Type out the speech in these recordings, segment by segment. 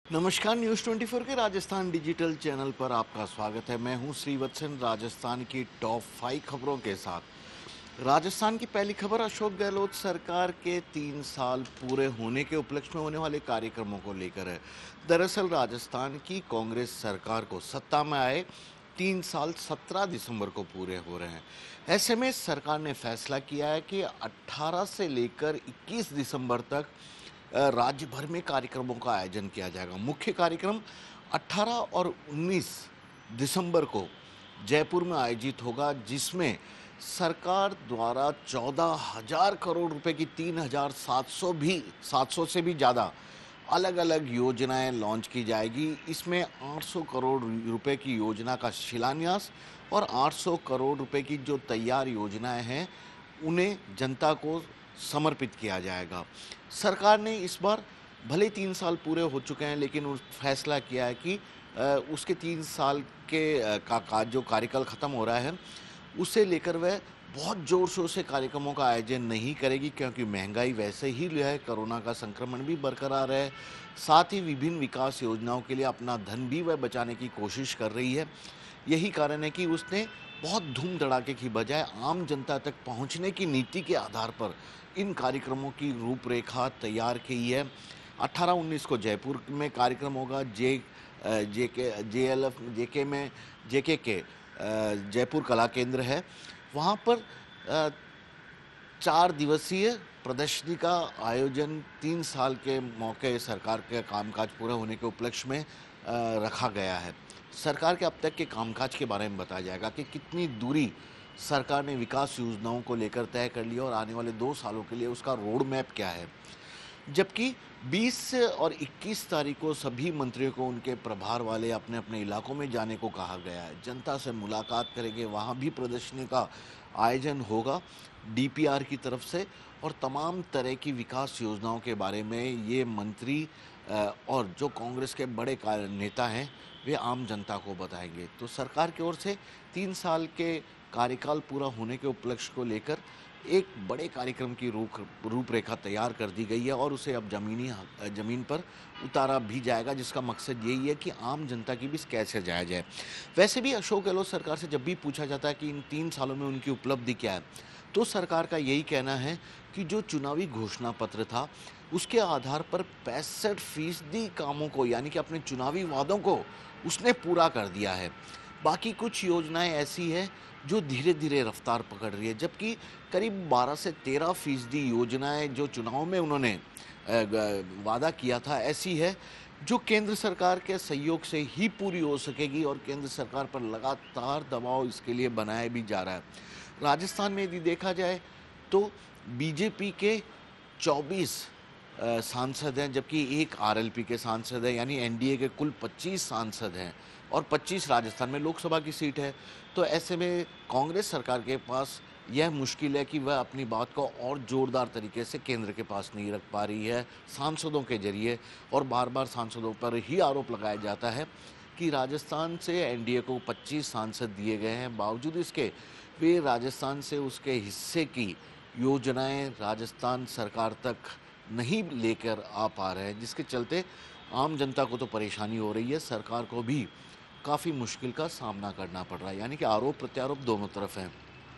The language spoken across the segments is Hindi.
नमस्कार, न्यूज़ 24 के राजस्थान डिजिटल चैनल पर आपका स्वागत है। मैं हूं श्रीवत्सन, राजस्थान की टॉप 5 खबरों के साथ। राजस्थान की पहली खबर अशोक गहलोत सरकार के 3 साल पूरे होने के उपलक्ष्य में होने वाले कार्यक्रमों को लेकर है। दरअसल राजस्थान की कांग्रेस सरकार को सत्ता में आए 3 साल 17 दिसंबर को पूरे हो रहे हैं। ऐसे में सरकार ने फैसला किया है कि 18 से लेकर 21 दिसंबर तक राज्य भर में कार्यक्रमों का आयोजन किया जाएगा। मुख्य कार्यक्रम 18 और 19 दिसंबर को जयपुर में आयोजित होगा, जिसमें सरकार द्वारा 14,000 करोड़ रुपए की 3,700 से भी ज़्यादा अलग-अलग योजनाएं लॉन्च की जाएगी। इसमें 800 करोड़ रुपए की योजना का शिलान्यास और 800 करोड़ रुपए की जो तैयार योजनाएं हैं, उन्हें जनता को समर्पित किया जाएगा। सरकार ने इस बार भले 3 साल पूरे हो चुके हैं, लेकिन उस फैसला किया है कि उसके 3 साल के का जो कार्यकाल ख़त्म हो रहा है, उसे लेकर वह बहुत ज़ोर-शोर से कार्यक्रमों का आयोजन नहीं करेगी, क्योंकि महंगाई वैसे ही जो है, कोरोना का संक्रमण भी बरकरार है। साथ ही विभिन्न विकास योजनाओं के लिए अपना धन भी वह बचाने की कोशिश कर रही है। यही कारण है कि उसने बहुत धूम-धड़ाके की बजाय आम जनता तक पहुंचने की नीति के आधार पर इन कार्यक्रमों की रूपरेखा तैयार की है। 18-19 को जयपुर में कार्यक्रम होगा। जेके में जेके के जयपुर कला केंद्र है। वहाँ पर 4 दिवसीय प्रदर्शनी का आयोजन 3 साल के मौके सरकार के कामकाज पूरे होने के उपलक्ष्य में रखा गया है। सरकार के अब तक के कामकाज के बारे में बताया जाएगा कि कितनी दूरी सरकार ने विकास योजनाओं को लेकर तय कर लिया और आने वाले 2 सालों के लिए उसका रोड मैप क्या है। जबकि 20 और 21 तारीख को सभी मंत्रियों को उनके प्रभार वाले अपने अपने इलाकों में जाने को कहा गया है। जनता से मुलाकात करेंगे, वहाँ भी प्रदर्शनी का आयोजन होगा डीपीआर की तरफ से, और तमाम तरह की विकास योजनाओं के बारे में ये मंत्री और जो कांग्रेस के बड़े नेता हैं, वे आम जनता को बताएंगे। तो सरकार की ओर से 3 साल के कार्यकाल पूरा होने के उपलक्ष्य को लेकर एक बड़े कार्यक्रम की रूपरेखा तैयार कर दी गई है, और उसे अब ज़मीन पर उतारा भी जाएगा, जिसका मकसद यही है कि आम जनता की भी कैसे जाया जाए। वैसे भी अशोक गहलोत सरकार से जब भी पूछा जाता है कि इन 3 सालों में उनकी उपलब्धि क्या है, तो सरकार का यही कहना है कि जो चुनावी घोषणा पत्र था, उसके आधार पर 65% कामों को, यानी कि अपने चुनावी वादों को उसने पूरा कर दिया है। बाकी कुछ योजनाएं ऐसी हैं जो धीरे-धीरे रफ्तार पकड़ रही है, जबकि करीब 12 से 13% योजनाएं जो चुनाव में उन्होंने वादा किया था, ऐसी है जो केंद्र सरकार के सहयोग से ही पूरी हो सकेगी, और केंद्र सरकार पर लगातार दबाव इसके लिए बनाया भी जा रहा है। राजस्थान में यदि देखा जाए तो बीजेपी के 24 सांसद हैं, जबकि 1 आरएलपी के सांसद हैं, यानी एनडीए के कुल 25 सांसद हैं, और 25 राजस्थान में लोकसभा की सीट है। तो ऐसे में कांग्रेस सरकार के पास यह मुश्किल है कि वह अपनी बात को और ज़ोरदार तरीके से केंद्र के पास नहीं रख पा रही है सांसदों के जरिए, और बार-बार सांसदों पर ही आरोप लगाया जाता है कि राजस्थान से एनडीए को 25 सांसद दिए गए हैं, बावजूद इसके वे राजस्थान से उसके हिस्से की योजनाएं राजस्थान सरकार तक नहीं लेकर आ पा रहे हैं, जिसके चलते आम जनता को तो परेशानी हो रही है, सरकार को भी काफ़ी मुश्किल का सामना करना पड़ रहा है। यानी कि आरोप प्रत्यारोप दोनों तरफ हैं।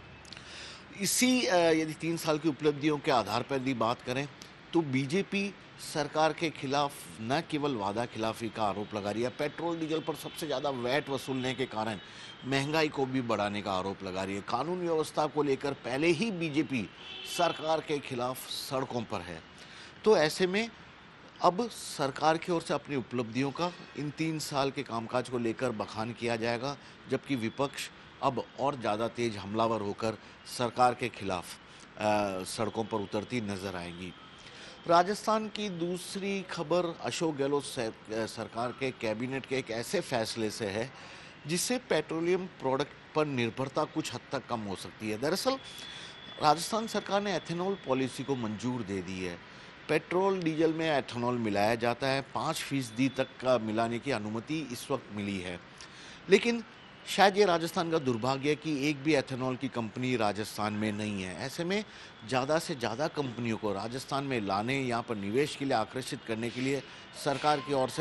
यदि 3 साल की उपलब्धियों के आधार पर यदि बात करें, तो बीजेपी सरकार के खिलाफ न केवल वादा खिलाफी का आरोप लगा रही है, पेट्रोल डीजल पर सबसे ज़्यादा वैट वसूलने के कारण महंगाई को भी बढ़ाने का आरोप लगा रही है। कानून व्यवस्था को लेकर पहले ही बीजेपी सरकार के खिलाफ सड़कों पर है। तो ऐसे में अब सरकार की ओर से अपनी उपलब्धियों का इन 3 साल के कामकाज को लेकर बखान किया जाएगा, जबकि विपक्ष अब और ज़्यादा तेज हमलावर होकर सरकार के खिलाफ सड़कों पर उतरती नजर आएंगी। राजस्थान की दूसरी खबर अशोक गहलोत सरकार के कैबिनेट के एक ऐसे फैसले से है जिससे पेट्रोलियम प्रोडक्ट पर निर्भरता कुछ हद तक कम हो सकती है। दरअसल राजस्थान सरकार ने एथेनॉल पॉलिसी को मंजूर दे दी है। पेट्रोल डीजल में एथेनॉल मिलाया जाता है, 5% तक का मिलाने की अनुमति इस वक्त मिली है। लेकिन शायद ये राजस्थान का दुर्भाग्य है कि एक भी एथेनॉल की कंपनी राजस्थान में नहीं है। ऐसे में ज़्यादा से ज़्यादा कंपनियों को राजस्थान में लाने, यहाँ पर निवेश के लिए आकर्षित करने के लिए सरकार की ओर से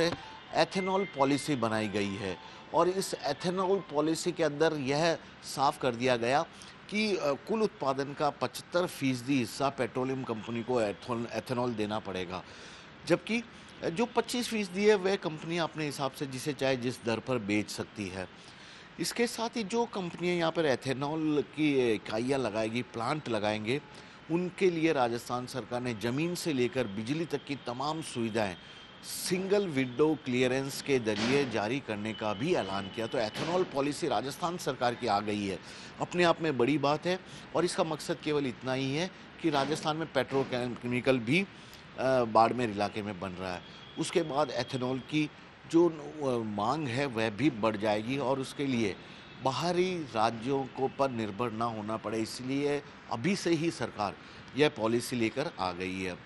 एथेनॉल पॉलिसी बनाई गई है और इस एथेनॉल पॉलिसी के अंदर यह साफ कर दिया गया कि कुल उत्पादन का 75% हिस्सा पेट्रोलियम कंपनी को एथेनॉल देना पड़ेगा, जबकि जो 25% है वह कंपनियां अपने हिसाब से जिसे चाहे जिस दर पर बेच सकती है। इसके साथ ही जो कंपनियां यहाँ पर एथेनॉल की इकाइयाँ लगाएगी, प्लांट लगाएंगे, उनके लिए राजस्थान सरकार ने ज़मीन से लेकर बिजली तक की तमाम सुविधाएं सिंगल विंडो क्लियरेंस के जरिए जारी करने का भी ऐलान किया। तो एथेनॉल पॉलिसी राजस्थान सरकार की आ गई है, अपने आप में बड़ी बात है और इसका मकसद केवल इतना ही है कि राजस्थान में पेट्रोकेमिकल भी बाड़मेर इलाके में बन रहा है। उसके बाद एथेनॉल की जो मांग है वह भी बढ़ जाएगी और उसके लिए बाहरी राज्यों को पर निर्भर ना होना पड़े, इसलिए अभी से ही सरकार यह पॉलिसी लेकर आ गई है।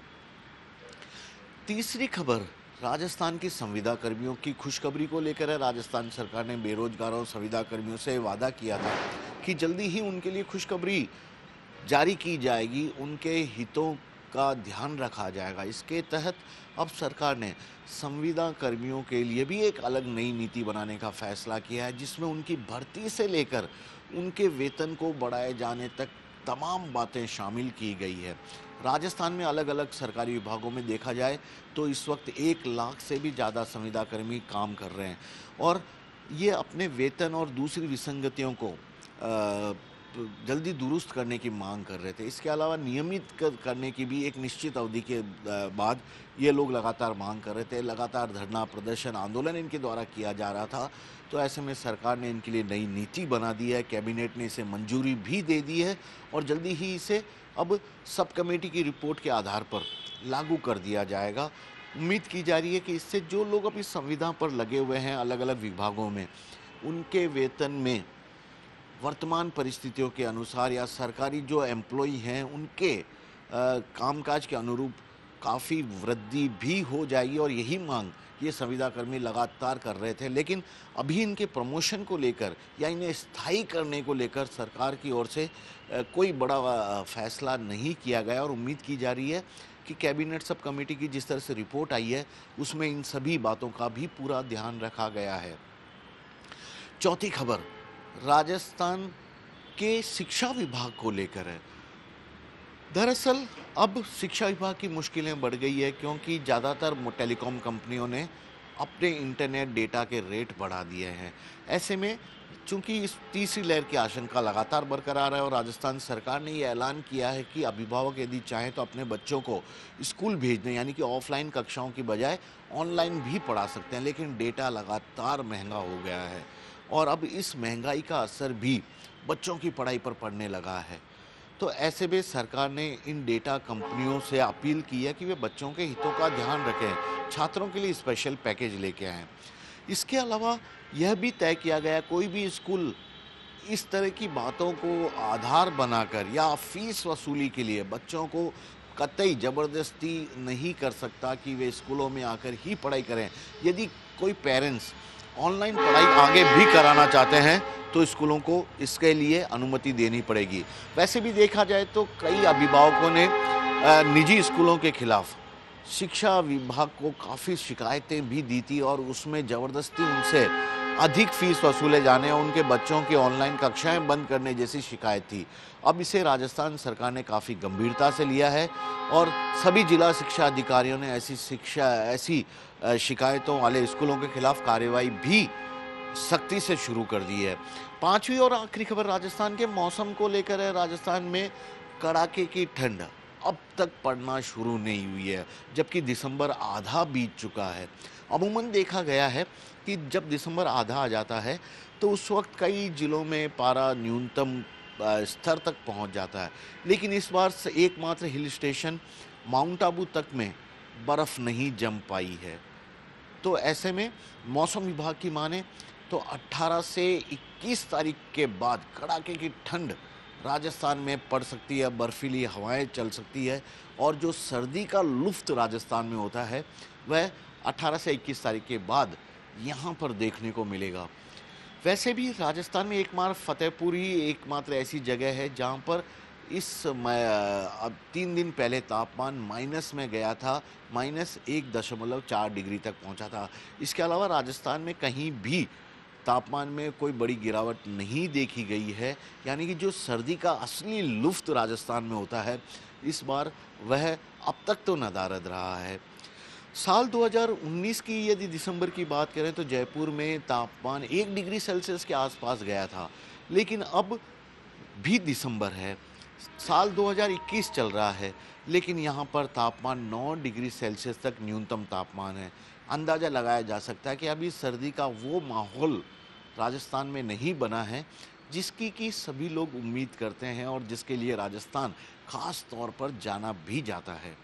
तीसरी खबर राजस्थान की संविदा कर्मियों की खुशखबरी को लेकर है। राजस्थान सरकार ने बेरोजगारों संविदा कर्मियों से वादा किया था कि जल्दी ही उनके लिए खुशखबरी जारी की जाएगी, उनके हितों का ध्यान रखा जाएगा। इसके तहत अब सरकार ने संविदा कर्मियों के लिए भी एक अलग नई नीति बनाने का फैसला किया है, जिसमें उनकी भर्ती से लेकर उनके वेतन को बढ़ाए जाने तक तमाम बातें शामिल की गई है। राजस्थान में अलग अलग सरकारी विभागों में देखा जाए तो इस वक्त 1 लाख से भी ज़्यादा संविदा कर्मी काम कर रहे हैं और ये अपने वेतन और दूसरी विसंगतियों को जल्दी दुरुस्त करने की मांग कर रहे थे। इसके अलावा नियमित करने की भी एक निश्चित अवधि के बाद ये लोग लगातार मांग कर रहे थे। लगातार धरना प्रदर्शन आंदोलन इनके द्वारा किया जा रहा था। तो ऐसे में सरकार ने इनके लिए नई नीति बना दी है, कैबिनेट ने इसे मंजूरी भी दे दी है और जल्दी ही इसे अब सब कमेटी की रिपोर्ट के आधार पर लागू कर दिया जाएगा। उम्मीद की जा रही है कि इससे जो लोग अभी संविदा पर लगे हुए हैं अलग अलग विभागों में, उनके वेतन में वर्तमान परिस्थितियों के अनुसार या सरकारी जो एम्प्लॉई हैं उनके कामकाज के अनुरूप काफ़ी वृद्धि भी हो जाएगी और यही मांग ये संविदाकर्मी लगातार कर रहे थे। लेकिन अभी इनके प्रमोशन को लेकर या इन्हें स्थायी करने को लेकर सरकार की ओर से कोई बड़ा फैसला नहीं किया गया और उम्मीद की जा रही है कि कैबिनेट सब कमेटी की जिस तरह से रिपोर्ट आई है उसमें इन सभी बातों का भी पूरा ध्यान रखा गया है। चौथी खबर राजस्थान के शिक्षा विभाग को लेकर है। दरअसल अब शिक्षा विभाग की मुश्किलें बढ़ गई है क्योंकि ज़्यादातर टेलीकॉम कंपनियों ने अपने इंटरनेट डेटा के रेट बढ़ा दिए हैं। ऐसे में चूंकि इस तीसरी लहर की आशंका लगातार बरकरार है और राजस्थान सरकार ने ये ऐलान किया है कि अभिभावक यदि चाहें तो अपने बच्चों को स्कूल भेजने यानी कि ऑफलाइन कक्षाओं की बजाय ऑनलाइन भी पढ़ा सकते हैं, लेकिन डेटा लगातार महंगा हो गया है और अब इस महंगाई का असर भी बच्चों की पढ़ाई पर पड़ने लगा है। तो ऐसे में सरकार ने इन डेटा कंपनियों से अपील की है कि वे बच्चों के हितों का ध्यान रखें, छात्रों के लिए स्पेशल पैकेज लेके आएँ। इसके अलावा यह भी तय किया गया कोई भी स्कूल इस तरह की बातों को आधार बनाकर या फीस वसूली के लिए बच्चों को कतई ज़बरदस्ती नहीं कर सकता कि वे स्कूलों में आकर ही पढ़ाई करें। यदि कोई पेरेंट्स ऑनलाइन पढ़ाई आगे भी कराना चाहते हैं तो स्कूलों को इसके लिए अनुमति देनी पड़ेगी। वैसे भी देखा जाए तो कई अभिभावकों ने निजी स्कूलों के खिलाफ शिक्षा विभाग को काफ़ी शिकायतें भी दी थी और उसमें ज़बरदस्ती उनसे अधिक फीस वसूले जाने और उनके बच्चों की ऑनलाइन कक्षाएं बंद करने जैसी शिकायत थी। अब इसे राजस्थान सरकार ने काफ़ी गंभीरता से लिया है और सभी जिला शिक्षा अधिकारियों ने ऐसी शिकायतों वाले स्कूलों के खिलाफ कार्रवाई भी सख्ती से शुरू कर दी है। पांचवी और आखिरी खबर राजस्थान के मौसम को लेकर है। राजस्थान में कड़ाके की ठंड अब तक पड़ना शुरू नहीं हुई है, जबकि दिसंबर आधा बीत चुका है। अमूमन देखा गया है कि जब दिसंबर आधा आ जाता है तो उस वक्त कई जिलों में पारा न्यूनतम स्तर तक पहुंच जाता है, लेकिन इस बार एकमात्र हिल स्टेशन माउंट आबू तक में बर्फ़ नहीं जम पाई है। तो ऐसे में मौसम विभाग की माने तो 18 से 21 तारीख के बाद कड़ाके की ठंड राजस्थान में पड़ सकती है, बर्फीली हवाएं चल सकती है और जो सर्दी का लुफ्त राजस्थान में होता है वह 18 से 21 तारीख के बाद यहाँ पर देखने को मिलेगा। वैसे भी राजस्थान में एकमात्र फतेहपुर ही एकमात्र ऐसी जगह है जहाँ पर अब 3 दिन पहले तापमान माइनस में गया था, -1.4 डिग्री तक पहुंचा था। इसके अलावा राजस्थान में कहीं भी तापमान में कोई बड़ी गिरावट नहीं देखी गई है, यानी कि जो सर्दी का असली लुत्फ़ राजस्थान में होता है, इस बार वह अब तक तो नदारद रहा है। साल 2019 की यदि दिसंबर की बात करें तो जयपुर में तापमान 1 डिग्री सेल्सियस के आसपास गया था, लेकिन अब भी दिसंबर है, साल 2021 चल रहा है, लेकिन यहाँ पर तापमान 9 डिग्री सेल्सियस तक न्यूनतम तापमान है। अंदाज़ा लगाया जा सकता है कि अभी सर्दी का वो माहौल राजस्थान में नहीं बना है, जिसकी कि सभी लोग उम्मीद करते हैं और जिसके लिए राजस्थान ख़ास तौर पर जाना भी जाता है।